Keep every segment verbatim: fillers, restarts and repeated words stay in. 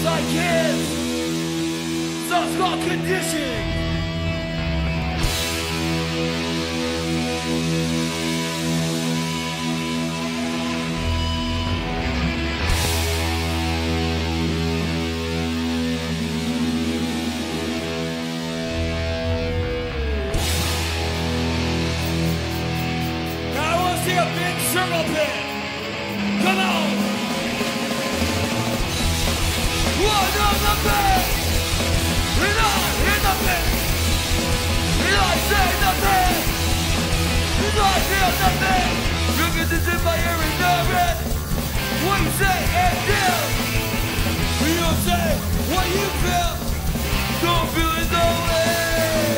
just like kids. Some's called conditioning. Now I want to see a big circle pit. Come on. One of the best. And I hear nothing. And I say nothing. And I feel nothing. Look at this in my ear and nervous. What you say and do. You don't say what you feel. Don't feel it no way.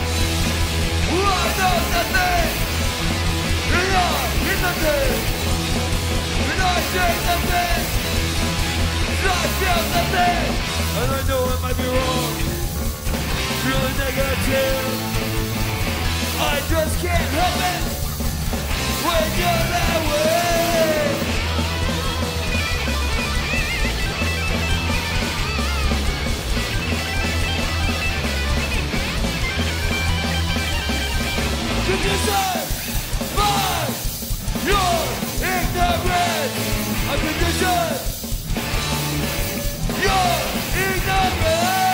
I know nothing. And I hear nothing. And I say nothing. I feel nothing, and I know it might be wrong, feeling negative. I just can't help it when you're that way. Condition by your ignorance. A condition. You're ignorant.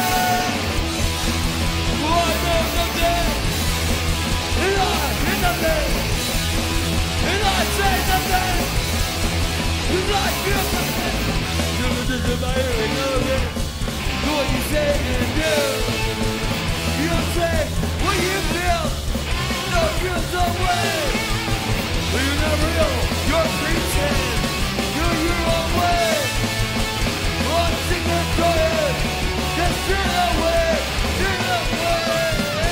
I know nothing. And I hear nothing. And I say nothing. And I feel nothing. You're just in my ear ignorant. Do what you say and do. You don't say what you feel. No, feel some way. But you're not real. You're preaching. You're your own way. One single toilet, just turn away, turn away.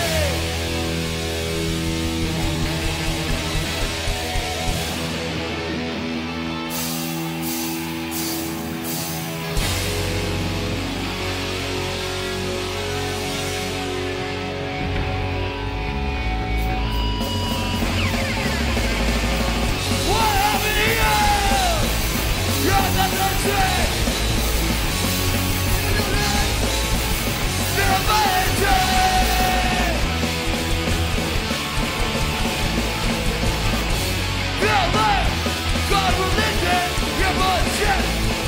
What happened to you? You're not the trick. God religion, you're bullshit.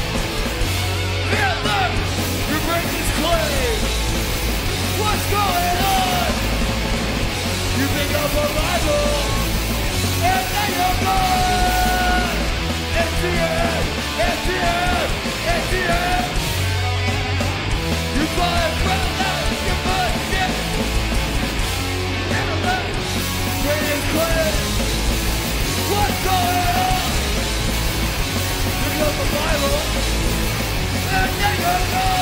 Hitler, your brain is clay. What's going on? You pick up a Bible, and then you're gone. Empty head, empty head, empty head. You call it brown out, you're bullshit. Hitler, brain is clay. What's going on? Pick up the Bible, and then you're gone.